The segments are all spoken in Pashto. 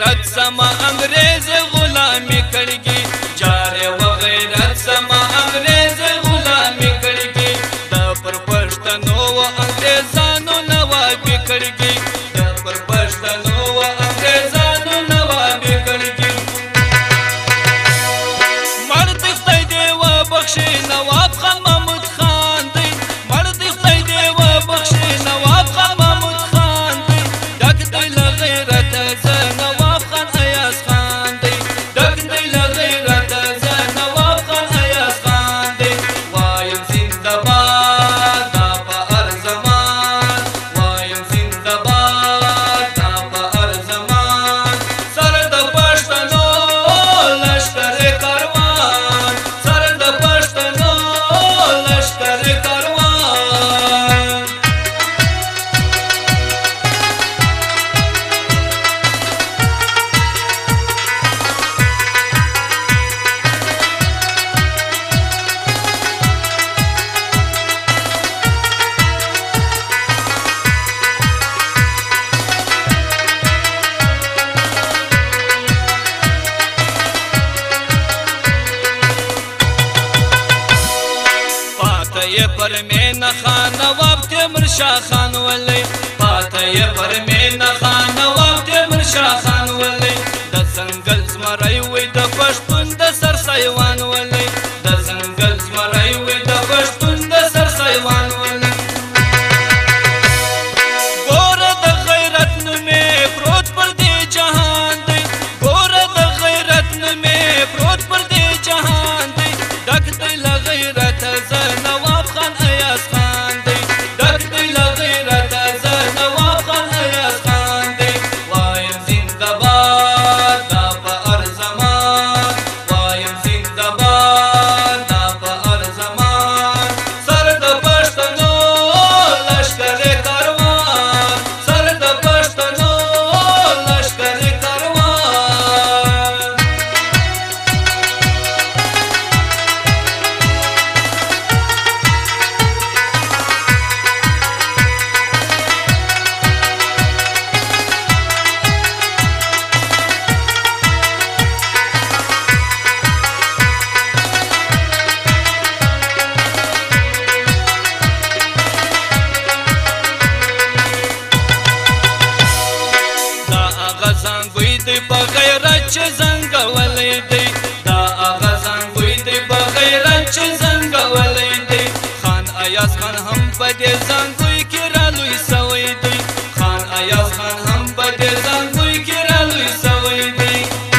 غیرت سما انګریز غلامی کړګي جاره و غیرت سما انګریز غلامی کړګي د پر پښتنو و انګریزانو نوابي کړګي د پر پښتنو و انګریزانو نوابي کړګي مرد خدای دی و بخشي نواب خان محمود خان دی مرد خدای دی و بخشي نواب خان محمود خان دی ډک دی له غیرت زه نواب خان ایاز خان دی ډک دی له غیرت زه نواب خان ایاز خان دی وایم زنده باد دا په هر زمان وایم زنده باد دا په هر زمان سر د پښتنو لشکر کاروان سر د پښتنو لشکر کاروان پاته پر مینا خان نواب تیمور شاه خان ولی پاته پر مینا خان نواب تیمور شاه خان ولی د ځنګل زمری وی د پښتون د سر سایوان ولی د ځنګل زمری وی د پښتون د سر سایوان ولی ګوره د غیرت نومې پروت پر دې جهان دی ګوره د غیرت نومې پروت پر دې جهان دی ډک دی له غیرت زه نواب خان ایاز خان دی ډک دی له غیرت زه نواب خان ایاز خان دی وایم زنده باد دا په هر زمان وایم زنده باد دا په هر زمان سر د پښتنو لشکر کاروان سر د پښتنو لشکر کاروان دا هغه زنګوی دی په غیرت چې زنګولی دی دا هغه زنګوی دی په غیرت چې زنګولی دی خان ایاز خان هم په دې زنګوی کې رالوی سوی دی خان ایاز خان هم په دې زنګوی کې رالوی سوی دی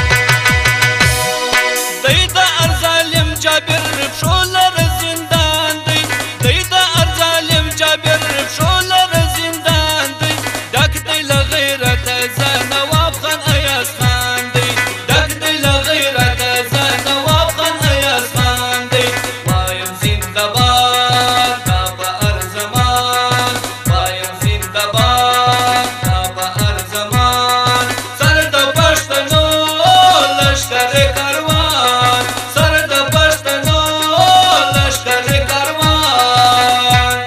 دی د ارظالم جابر پښو لره زندان دی دی د ارظالم جابر پښو لره زندان دی ډک دی له غیرت زه نواب خان ایاز خان دی ډک دی له غیرت زه نواب خان ایاز خان دی وایم زنده باد دا په هر زمان وایم زنده باد دا په هر زمان سر د پښتنو لشکر کاروان سر د پښتنو لشکر کاروان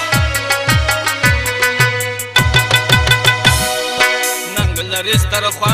ننګ لري ستر خوا